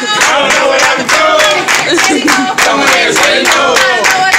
I don't know what I've been told. Come on, say no.